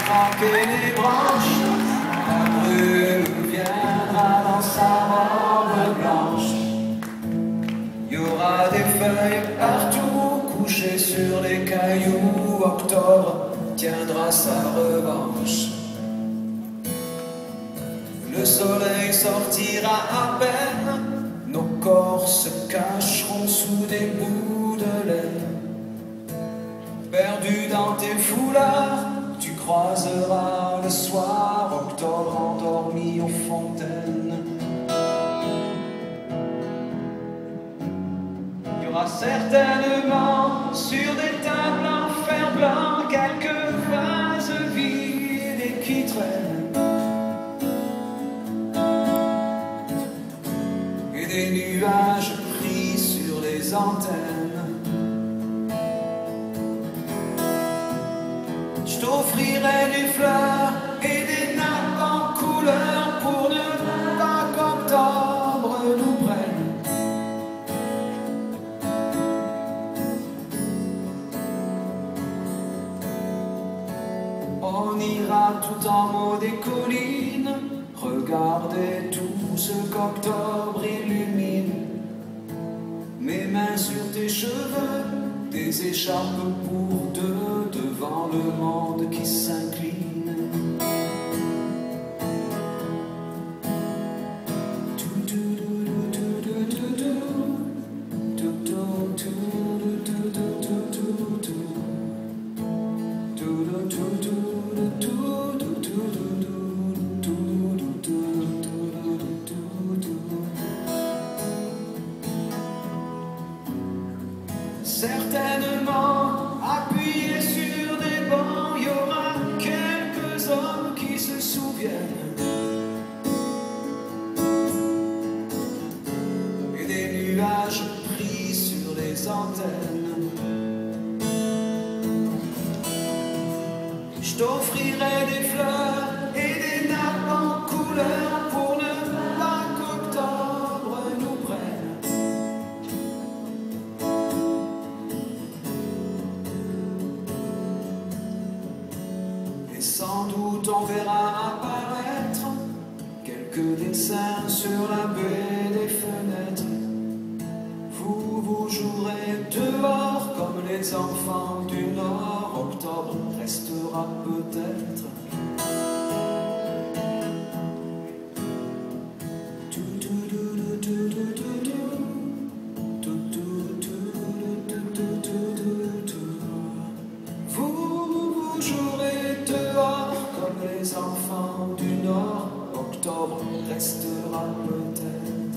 craquer les branches, la brume viendra dans sa robe blanche. Il y aura des feuilles partout couchées sur les cailloux. Octobre tiendra sa revanche. Le soleil sortira à peine, nos corps se cacheront sous des bouts de laine. Perdu dans tes foulards, tu croiseras le soir Octobre endormi aux fontaines. Il y aura certainement sur des tables en fer blanc quelques vases vides et qui traînent, et des nuages pris sur les antennes. Je t'offrirai des fleurs et des nappes en couleur pour ne pas qu'octobre nous prenne. On ira tout en haut des collines, regarder tout ce qu'octobre illumine. Mes mains sur tes cheveux, des écharpes pour deux devant le monde qui s'incline. Certainement, appuyés sur des bancs, il y aura quelques hommes qui se souviennent, et des nuages pris sur les antennes. Je t'offrirai des fleurs et des nappes en couleur pour ne pas qu'octobre nous prenne. Et sans doute on verra apparaître quelques dessins sur la baie des fenêtres. Vous jouerez dehors comme les enfants du Nord. Octobre restera peut-être. Vous jouerez dehors comme les enfants du Nord. Octobre restera peut-être.